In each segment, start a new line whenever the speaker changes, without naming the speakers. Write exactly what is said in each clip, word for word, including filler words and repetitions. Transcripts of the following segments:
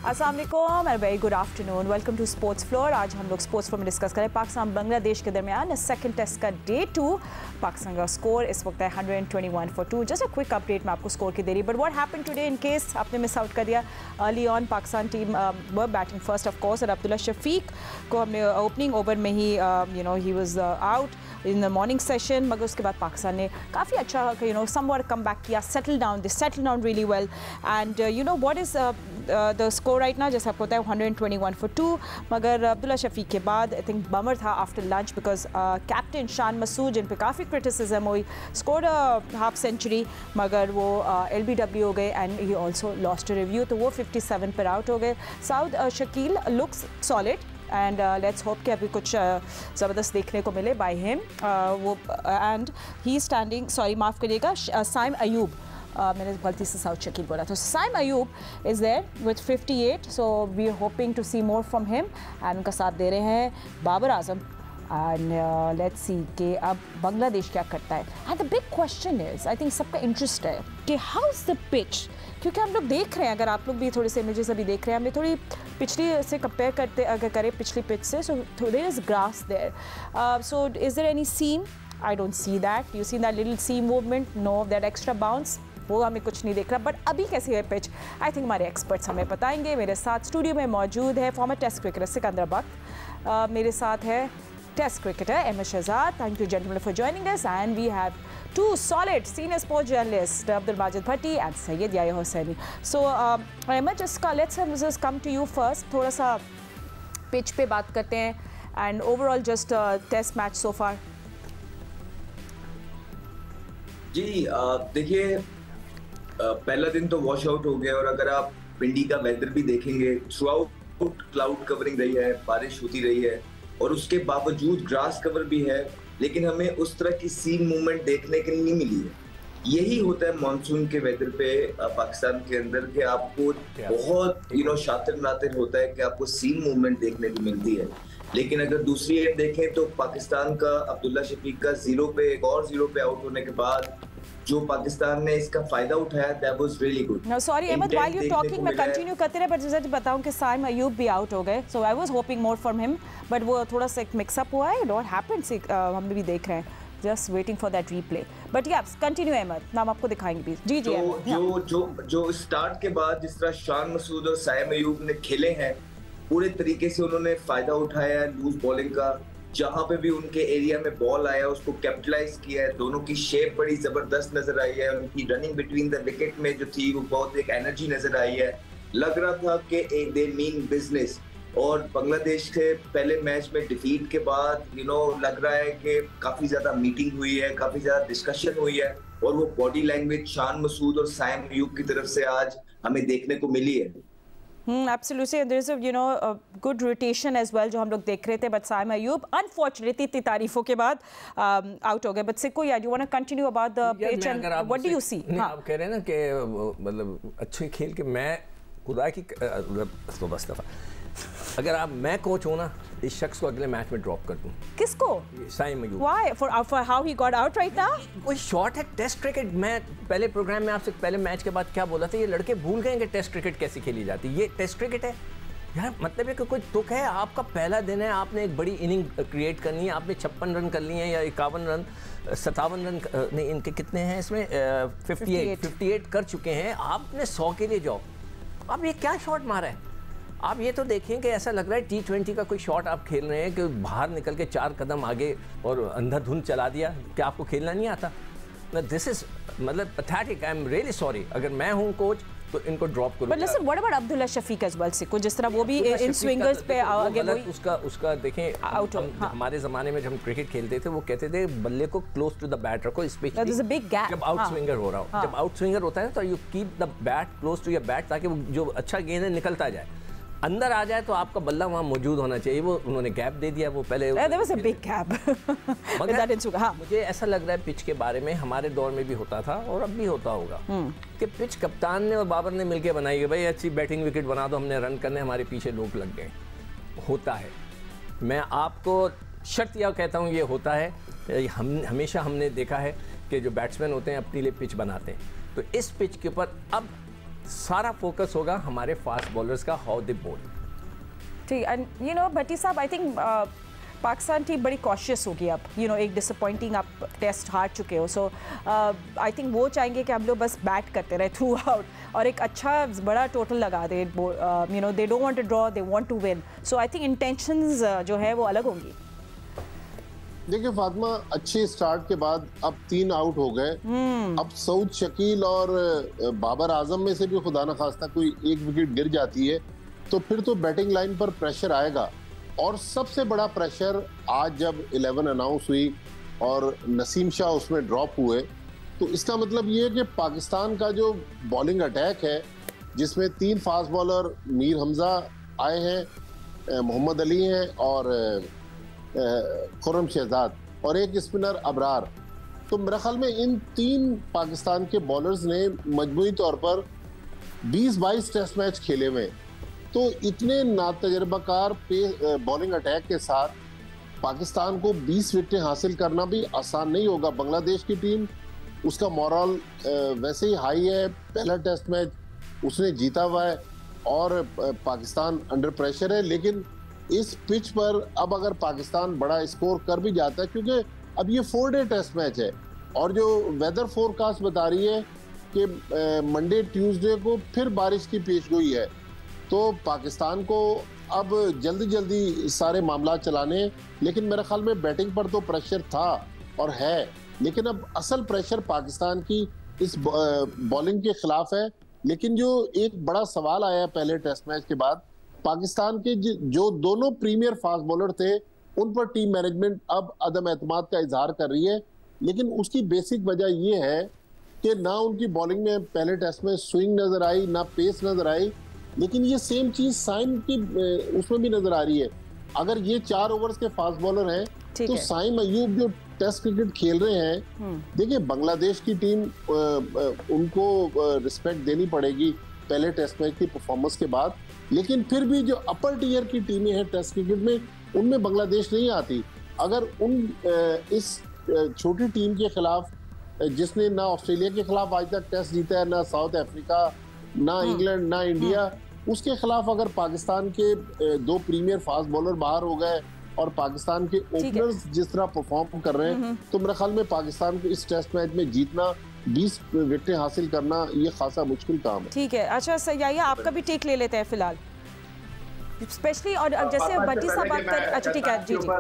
अस्सलाम वालेकुम and very good afternoon. Welcome to sports floor. आज हम लोग स्पोर्ट्स फ्लोर में डिस्कस करें पाकिस्तान बांग्लादेश के दरमियान सेकंड टेस्ट का डे टू। पाकिस्तान का स्कोर इस वक्त है one twenty one for two. Just a quick update मैं आपको स्कोर की दे रही, but what happened today in case आपने मिस आउट कर दिया। Early on Pakistan team were batting first of course, और अब्दुल्ला शफीक को हमने ओपनिंग ओवर में ही you know he was out in the morning session, मगर उसके बाद पाकिस्तान ने काफ़ी अच्छा you know somewhat come back किया, settle down, they settle down really well and you know what is the score right ना, जैसे आपको पता है one twenty one for two. मगर अब्दुल्ला शफीक के बाद आई थिंक बमर था after lunch, because captain Shan Masood जिन पे काफ़ी क्रिटिसिज्म हुई, स्कोर हाफ सेंचुरी, मगर वो एल बी डब्ल्यू हो गए and he also lost review, तो वो फिफ्टी सेवन पर आउट हो गए। Saud Shakeel looks solid and let's hope कि अभी कुछ uh, ज़बरदस्त देखने को मिले बाय हिम। uh, वो एंड ही स्टैंडिंग, सॉरी माफ़ करिएगा, साइम अयूब, Uh, मैंने गलती से साउथ शकील बोला, तो Saim Ayub is there with fifty eight, so we are hoping to see more from him and उनका साथ दे रहे हैं Babar Azam. And let's see कि अब बांग्लादेश क्या करता है। And the big question is, I think सबका इंटरेस्ट है कि हाउ इज़ द पिच, क्योंकि हम लोग देख रहे हैं, अगर आप लोग भी थोड़े से इमेजेस अभी देख रहे हैं, हमें थोड़ी पिछली से कंपेयर करते अगर करें पिछली पिच से, so there is grass there, so is there any seam? I don't see that. You see that little seam movement? No. That extra bounce, वो हमें कुछ नहीं दिख रहा। बट अभी कैसी है पिच, आई थिंक हमारे एक्सपर्ट्स हमें बताएंगे। मेरे साथ स्टूडियो में मौजूद है former test cricketer Sikandar Bakht, uh, मेरे साथ है test cricketer Ahmed Shehzad. Thank you gentleman for joining us and we have two solid senior sports journalist Abdul Majid Bhatti and Syed Yahya Hussaini. So Ahmed, just let's come to you first, थोड़ा सा पिच पे बात करते हैं and overall just test match so far.
जी देखिए, पहला दिन तो वॉश आउट हो गया, और अगर आप पिंडी का वेदर भी देखेंगे, थ्रू आउट क्लाउड कवरिंग रही है, बारिश होती रही है, और उसके बावजूद ग्रास कवर भी है, लेकिन हमें उस तरह की सीन मूवमेंट देखने के लिए नहीं मिली है। यही होता है मानसून के वेदर पे पाकिस्तान के अंदर, कि आपको बहुत यू नो शातिर नातिर होता है कि आपको सीन मूवमेंट देखने को मिलती है। लेकिन अगर दूसरी एंड देखें तो पाकिस्तान का अब्दुल्ला शफीक का जीरो पे एक और जीरो पे आउट होने के बाद जो पाकिस्तान ने इसका फायदा उठाया, that was really good.
No, sorry Ahmed, while you talking मैं कंटिन्यू करते रहे, बट जैसे बताऊं कि साइम अयूब भी आउट हो गए, so I was hoping more from him, but वो थोड़ा सा एक मिक्सअप हुआ है, what happened uh, हम भी देख रहे हैं, just waiting for that replay. But yeah, continue Ahmed, नाम आपको दिखाएंगे प्लीज। जी जी
तो जो जो जो स्टार्ट के बाद जिस तरह शान मसूद और साइम अयूब ने खेले हैं, पूरे तरीके से उन्होंने फायदा उठाया लूज बॉलिंग का, जहां पे भी उनके एरिया में बॉल आया उसको कैपिटलाइज किया है। दोनों की शेप बड़ी जबरदस्त नजर आई है, उनकी रनिंग बिटवीन द विकेट में जो थी वो बहुत एक एनर्जी नजर आई है। लग रहा था कि दे मीन बिजनेस। और बांग्लादेश के पहले मैच में डिफीट के बाद यू नो लग रहा है कि काफी ज्यादा मीटिंग हुई है, काफी ज्यादा डिस्कशन हुई है, और वो बॉडी लैंग्वेज शान मसूद और साइम अयूब की तरफ से आज हमें देखने को मिली है।
Hmm, absolutely, and there is a you know a good rotation as well जो हम लोग देख रहे थे, but साइम अयूब unfortunately इतनी तारीफों के बाद आउट हो गए। But सिको यार, you want to continue about the pitch and what do you see?
हाँ, आप कह रहे हैं ना कि मतलब अच्छे खेल के, मैं खुदा की तो बस दफा अगर आप मैं कोच हूँ ना, इस शख्स को अगले मैच में ड्रॉप कर दूँ।
किसको?
Saim Ayub.
Why? For for how he got out right now?
कोई शॉट है टेस्ट क्रिकेट। मैं पहले प्रोग्राम में आपसे पहले मैच के बाद क्या बोला था, ये लड़के भूल गए कि टेस्ट क्रिकेट कैसे खेली जाती है। ये टेस्ट क्रिकेट है यार, मतलब है कि कोई तुक है। आपका पहला दिन है, आपने एक बड़ी इनिंग क्रिएट करनी है, आपने छप्पन रन कर लिए हैं या इक्यावन रन, सत्तावन रन नहीं, इनके कितने हैं इसमें, फिफ्टी एट फिफ्टी एट कर चुके हैं। आपने सौ के लिए जाओ। अब ये क्या शॉट मारा है? आप ये तो देखें कि ऐसा लग रहा है टी ट्वेंटी का कोई शॉट आप खेल रहे हैं कि बाहर निकल के चार कदम आगे और अंधाधुंध चला दिया। क्या आपको खेलना नहीं आता? दिस इज मतलब pathetic. I am really sorry, अगर मैं हूँ कोच तो इनको ड्रॉप करूँ।
But listen, what about Abdullah Shafique as well? सिको जिस तरह वो भी इन स्विंगर्स पे आगे वही
उसका उसका देखें आउट। हमारे ज़माने में जब हम क्रिकेट खेलते थे वो कहते थे बल्ले को क्लोज टू द बैट रखो, स्पेशली जब आउट स्विंगर हो रहा हो। जब आउट स्विंगर होता है तो you keep the bat close to your bat, ताकि वो जो अच्छा गेंद है निकलता जाए, अंदर आ जाए, तो आपका बल्ला वहाँ मौजूद होना चाहिए। वो उन्होंने गैप दे दिया, वो पहले
there was a big gap.
मगर हाँ, मुझे ऐसा लग रहा है पिच के बारे में, हमारे दौर में भी होता था और अब भी होता होगा कि पिच कप्तान ने और बाबर ने मिलकर बनाई है, भाई अच्छी बैटिंग विकेट बना दो, हमने रन करने, हमारे पीछे लोग लग गए। होता है, मैं आपको शर्त यह कहता हूँ ये होता है। हम हमेशा हमने देखा है कि जो बैट्समैन होते हैं अपने लिए पिच बनाते हैं, तो इस पिच के ऊपर अब सारा फोकस होगा हमारे फास्ट बॉलर्स का, हाउ दे बॉल।
ठीक, एंड यू नो भट्टी साहब, आई थिंक पाकिस्तान टीम बड़ी कॉशियस होगी अब, यू नो एक डिसअपॉइंटिंग आप टेस्ट हार चुके हो, सो आई थिंक वो चाहेंगे कि हम लोग बस बैट करते रहे थ्रू आउट और एक अच्छा बड़ा टोटल लगा दे, you know they don't want to draw, they want to win, so I think intentions जो है वो अलग होंगी।
देखिए फातिमा, अच्छे स्टार्ट के बाद अब तीन आउट हो गए, अब सऊद शकील और बाबर आजम में से भी खुदा न खास्ता कोई एक विकेट गिर जाती है तो फिर तो बैटिंग लाइन पर प्रेशर आएगा। और सबसे बड़ा प्रेशर आज जब इलेवन अनाउंस हुई और नसीम शाह उसमें ड्रॉप हुए, तो इसका मतलब ये है कि पाकिस्तान का जो बॉलिंग अटैक है, जिसमें तीन फास्ट बॉलर मीर हमजा आए हैं, मोहम्मद अली हैं और खुर्रम शहजाद और एक स्पिनर अबरार, तो मेरे ख्याल में इन तीन पाकिस्तान के बॉलर्स ने मजमूई तौर पर बीस बाईस टेस्ट मैच खेले हुए, तो इतने नातजर्बाकार बॉलिंग अटैक के साथ पाकिस्तान को बीस विकेटें हासिल करना भी आसान नहीं होगा। बांग्लादेश की टीम, उसका मोरल वैसे ही हाई है, पहला टेस्ट मैच उसने जीता हुआ है और पाकिस्तान अंडर प्रेशर है, लेकिन इस पिच पर अब अगर पाकिस्तान बड़ा स्कोर कर भी जाता है, क्योंकि अब ये फोर डे टेस्ट मैच है और जो वेदर फोरकास्ट बता रही है कि मंडे ट्यूसडे को फिर बारिश की पेशगोई है, तो पाकिस्तान को अब जल्दी जल्दी सारे मामला चलाने हैं। लेकिन मेरे ख्याल में बैटिंग पर तो प्रेशर था और है, लेकिन अब असल प्रेशर पाकिस्तान की इस बॉलिंग के खिलाफ है। लेकिन जो एक बड़ा सवाल आया पहले टेस्ट मैच के बाद, पाकिस्तान के जो दोनों प्रीमियर फास्ट बॉलर थे उन पर टीम मैनेजमेंट अब अदम एतमाद का इजहार कर रही है, लेकिन उसकी बेसिक वजह यह है कि ना उनकी बॉलिंग में पहले टेस्ट में स्विंग नजर आई, ना पेस नजर आई, लेकिन ये सेम चीज साइम की उसमें भी नजर आ रही है। अगर ये चार ओवर्स के फास्ट बॉलर हैं तो साइम अयूब जो टेस्ट क्रिकेट खेल रहे हैं, देखिए बांग्लादेश की टीम उनको रिस्पेक्ट देनी पड़ेगी पहले टेस्ट मैच की परफॉर्मेंस के बाद, लेकिन फिर भी जो अपर टीयर की टीमें हैं टेस्ट क्रिकेट में, उनमें बांग्लादेश नहीं आती। अगर उन इस छोटी टीम के खिलाफ, जिसने ना ऑस्ट्रेलिया के खिलाफ आज तक टेस्ट जीता है, ना साउथ अफ्रीका, ना इंग्लैंड, ना इंडिया, उसके खिलाफ अगर पाकिस्तान के दो प्रीमियर फास्ट बॉलर बाहर हो गए और पाकिस्तान के ओपनर्स जिस तरह परफॉर्म कर रहे हैं, तो मेरे ख्याल में पाकिस्तान को इस टेस्ट मैच में जीतना, बीस विकेटें हासिल करना, ये खासा मुश्किल काम है। ठीक
है, अच्छा सयाया आपका भी टेक ले लेते हैं फिलहाल, स्पेशली और जैसे भट्टी साहब बात कर, अच्छा ठीक है जी जी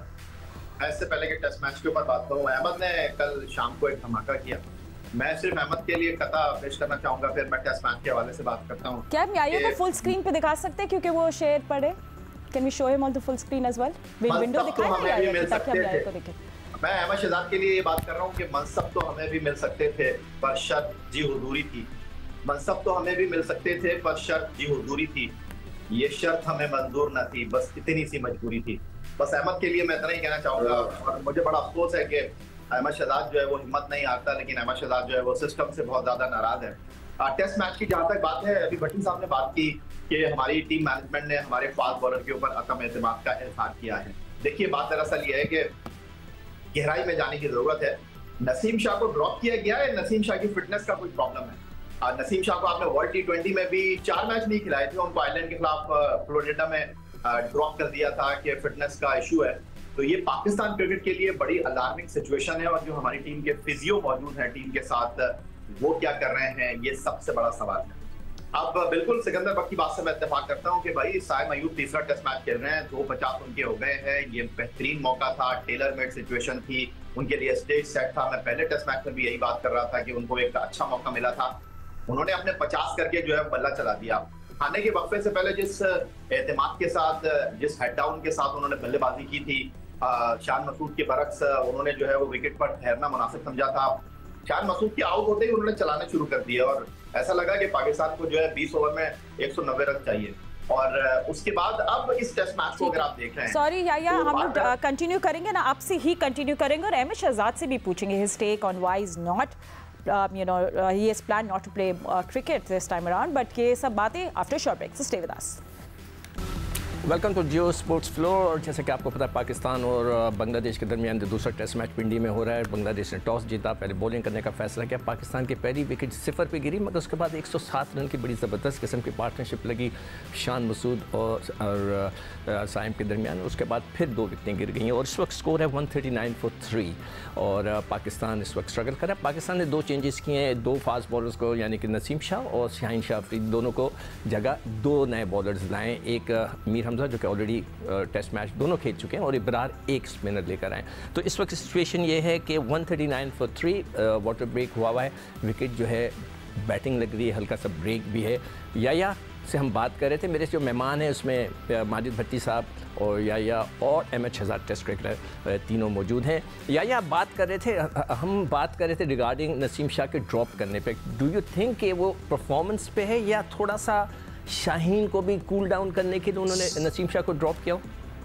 इससे पहले के टेस्ट मैच के ऊपर बात करूं, अहमद ने कल शाम को एक धमाका किया। मैं सिर्फ अहमद के लिए कथा पेश करना चाहूंगा, फिर मैं टेस्ट मैच के हवाले से बात करता हूं।
क्या हम याया को फुल स्क्रीन पे दिखा सकते हैं, क्योंकि वो शेयर पड़े? Can we show him on the full screen as well? Window दिखाएं ना याया, ताकि हम याया को देखें।
मैं अहमद शहजाद के लिए ये बात कर रहा हूँ कि मनसब तो हमें भी मिल सकते थे पर शर्त जी हुजूरी थी। मनसब तो हमें भी मिल सकते थे पर शर्त जी हुजूरी थी। ये शर्त हमें मंजूर न थी, बस इतनी सी मजबूरी थी। बस अहमद के लिए मैं इतना ही कहना चाहूंगा। और मुझे बड़ा अफसोस है कि अहमद शहजाद जो है वो हिम्मत नहीं हारता, लेकिन अहमद शहजाद जो है वो सिस्टम से बहुत ज्यादा नाराज है। टेस्ट मैच की जहां तक बात है, अभी भट्टी साहब ने बात की कि हमारी टीम मैनेजमेंट ने हमारे फास्ट बॉलर के ऊपर अदम एतमाद का इजहार किया है। देखिए बात दरअसल ये है कि गहराई में जाने की जरूरत है। नसीम शाह को ड्रॉप किया गया है, नसीम शाह की फिटनेस का कोई प्रॉब्लम है। नसीम शाह को आपने वर्ल्ड टी ट्वेंटी में भी चार मैच नहीं खिलाए थे, उनको आयरलैंड के खिलाफ फ्लोरिडा में ड्रॉप कर दिया था कि फिटनेस का इशू है। तो ये पाकिस्तान क्रिकेट के लिए बड़ी अलार्मिंग सिचुएशन है, और जो हमारी टीम के फिजियो मौजूद हैं टीम के साथ, वो क्या कर रहे हैं, ये सबसे बड़ा सवाल है। अब बिल्कुल सिकंदर बट की बात से मैं इत्तेफाक करता हूँ कि भाई साइम अयूब तीसरा टेस्ट मैच खेल रहे हैं, दो पचास उनके हो गए हैं। ये बेहतरीन मौका था, टेलर मेड सिचुएशन थी, उनके लिए स्टेज सेट था। मैं पहले टेस्ट मैच में भी यही बात कर रहा था कि उनको एक अच्छा मौका मिला था, उन्होंने अपने पचास करके जो है बल्ला चला दिया। आने के वक्फे से पहले जिस एतमाद के साथ, जिस हेड डाउन के साथ उन्होंने बल्लेबाजी की थी, शान मसूद के बरक्स उन्होंने जो है वो विकेट पर ठहरना मुनासिब समझा था। शान मसूद के आउट होते ही उन्होंने चलाने शुरू कर दिए और ऐसा लगा कि पाकिस्तान को जो है बीस ओवर में एक सौ नब्बे रन चाहिए। और उसके बाद अब इस टेस्ट मैच को अगर आप देख रहे हैं,
सॉरी याया, तो हम लोग कंटिन्यू करेंगे ना, आपसे ही कंटिन्यू करेंगे और अहमद शहजाद से भी पूछेंगे his take on why is not Um, you know, uh, he has planned not to play uh, cricket this time around, but ये सब बातें after short break, so stay with us.
Welcome to Jio sports floor. और जैसे कि आपको पता है पाकिस्तान और बांग्लादेश के दरमियान दूसरा टेस्ट मैच पिंडी में हो रहा है। बांग्लादेश ने टॉस जीता, पहले बॉलिंग करने का फैसला किया। पाकिस्तान की पहली विकेट सिफर पे गिरी, मगर उसके बाद एक सौ सात रन की बड़ी ज़बरदस्त किस्म की पार्टनरशिप लगी शान मसूद और, और साइम के दरमियान। उसके बाद फिर दो विकेटें गिर गई और इस वक्त स्कोर है one thirty nine for three और पाकिस्तान इस वक्त स्ट्रगल कर रहा है। पाकिस्तान ने दो चेंजेस किए हैं, दो फास्ट बॉलर्स को यानी कि नसीम शाह और शाहीन शाह अफरीदी दोनों को जगह दो नए बॉलर्स लाएँ। एक मीर हमजा जो कि ऑलरेडी टेस्ट मैच दोनों खेल चुके हैं और इब्रार एक स्पिनर लेकर आए। तो इस वक्त सिचुएशन ये है कि one thirty nine for three water break हुआ हुआ है, विकेट जो है बैटिंग लग रही है, हल्का सा ब्रेक भी है। याया से हम बात कर रहे थे, मेरे जो मेहमान हैं उसमें माजिद भट्टी साहब और याया और M H Shehzad test cricketer तीनों मौजूद हैं। याया आप बात कर रहे थे, हम बात कर रहे थे रिगार्डिंग नसीम शाह के ड्रॉप करने पे। डू यू थिंक कि वो परफॉर्मेंस पे है या थोड़ा सा शाहीन को भी कूल डाउन करने के लिए उन्होंने नसीम शाह को ड्रॉप किया?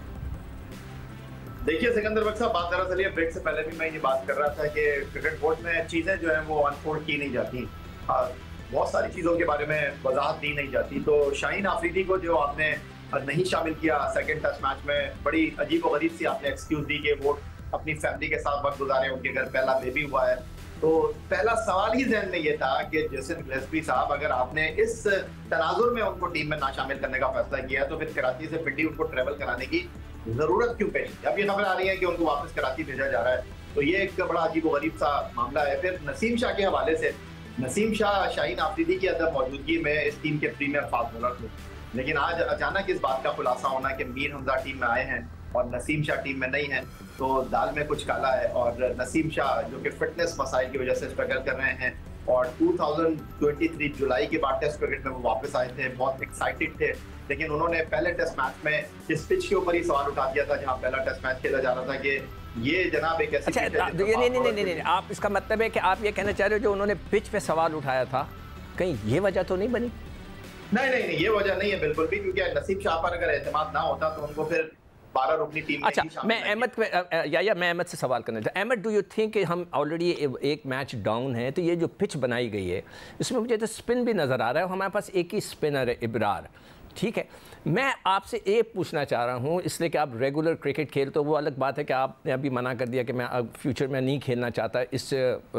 देखिए सिकंदर बख्श साहब, बात दरअसल ये ब्रेक से पहले भी मैं ये बात कर रहा था कि क्रिकेट बोर्ड में चीजें जो है वो अनफोल्ड की नहीं जाती, बहुत सारी चीजों के बारे में वजाहत दी नहीं जाती। तो शाहीन आफरीदी को जो आपने नहीं शामिल किया सेकंड टेस्ट मैच में, बड़ी अजीब व गरीब सी आपने एक्सक्यूज दी कि वो अपनी फैमिली के साथ वक्त गुजारे, उनके घर पहला बेबी हुआ है। तो पहला सवाल ही ज़हन में ये था कि जेसन गिलेस्पी साहब, अगर आपने इस तनाजुर में उनको टीम में ना शामिल करने का फैसला किया तो फिर कराची से पिंडी उनको ट्रेवल कराने की जरूरत क्यों पेश? अब ये खबर आ रही है कि उनको वापस कराची भेजा जा रहा है, तो ये एक बड़ा अजीब व गरीब सा मामला है। फिर नसीम शाह के हवाले से, नसीम शाह शाहीन आफरीदी की अदम मौजूदगी में इस टीम के प्रीमियर फास्ट बॉलर थे, लेकिन आज अचानक इस बात का खुलासा होना कि मीर हमजा टीम में आए हैं और नसीम शाह टीम में नहीं है, तो दाल में कुछ काला है। और नसीम शाह जो कि फिटनेस मसाइल की वजह से स्ट्रगल कर रहे हैं और दो हज़ार तेईस जुलाई के बाद टेस्ट क्रिकेट में वो वापस आए थे, बहुत एक्साइटेड थे, लेकिन उन्होंने पहले टेस्ट मैच में इस पिच के ऊपर ही सवाल उठा दिया था जहां पहला टेस्ट मैच खेला जा रहा था कि ये जनाब एक ऐसी
अच्छा, नहीं नहीं नहीं नहीं नहीं आप इसका मतलब है कि आप ये कहना चाह रहे हो जो उन्होंने पिच पे सवाल उठाया था, कहीं ये वजह तो नहीं बनी?
नहीं नहीं नहीं ये वजह नहीं है बिल्कुल भी, क्योंकि नसीम शाह पर अगर एतमाद ना होता तो उनको फिर बारह रुकनी टीम में
अच्छा, मैं अहमद या या मैं अहमद से सवाल करना चाहता हूँ। अहमद, डू यू थिंक कि हम ऑलरेडी एक मैच डाउन है, तो ये जो पिच बनाई गई है इसमें मुझे तो स्पिन भी नज़र आ रहा है, हमारे पास एक ही स्पिनर है इब्रार, ठीक है। मैं आपसे ये पूछना चाह रहा हूँ, इसलिए कि आप रेगुलर क्रिकेट खेल, तो वो अलग बात है कि आपने अभी मना कर दिया कि मैं अब फ्यूचर में नहीं खेलना चाहता इस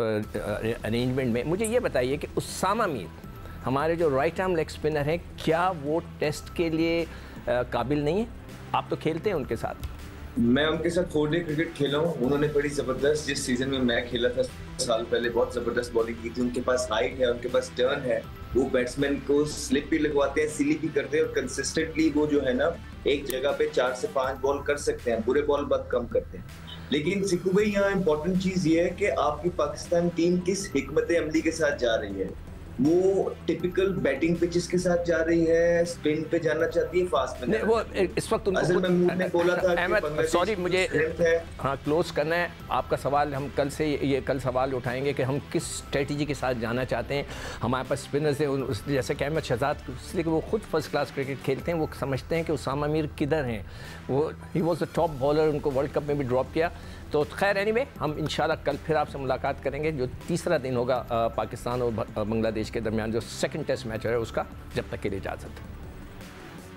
अरेंजमेंट में। मुझे ये बताइए कि उस्सामा मीर हमारे जो राइट आर्म लेग स्पिनर हैं, क्या वो टेस्ट के लिए काबिल नहीं है? आप तो खेलते हैं उनके साथ।
मैं उनके साथ फोर डे क्रिकेट खेला हूँ, उन्होंने बड़ी जबरदस्त, जिस सीजन में मैं खेला था साल पहले, बहुत जबरदस्त बॉलिंग की थी। उनके पास हाइट है, उनके पास टर्न है, वो बैट्समैन को स्लिप भी लगवाते हैं, सिली भी करते हैं और कंसिस्टेंटली वो जो है ना एक जगह पे चार से पांच बॉल कर सकते हैं, बुरे बॉल बहुत कम करते हैं। लेकिन सिक्कू भाई, यहाँ इंपॉर्टेंट चीज ये है कि आपकी पाकिस्तान टीम किस हिकमत अमली के साथ जा रही है। वो टिपिकल बैटिंग पिचेस के साथ जा रही है, स्पिन पे जाना चाहती है, फास्ट में
वो इस वक्त उनको
असल में ने बोला था
अहमद, सॉरी मुझे हाँ क्लोज करना है आपका सवाल। हम कल से ये कल सवाल उठाएंगे कि हम किस स्ट्रेटजी के साथ जाना चाहते हैं। हमारे पास स्पिनर्स हैं, जैसे कि अहमद शहजाद, इसलिए कि वो खुद फर्स्ट क्लास क्रिकेट खेलते हैं, वो समझते हैं कि उस्सामा मीर किधर हैं। वो he was the top bowler, उनको वर्ल्ड कप में भी ड्रॉप किया। तो खैर एनीवे, हम इंशाल्लाह कल फिर आपसे मुलाकात करेंगे, जो तीसरा दिन होगा पाकिस्तान और बांग्लादेश के दरमियान जो सेकंड टेस्ट मैच है उसका। जब तक के लिए इजाज़त।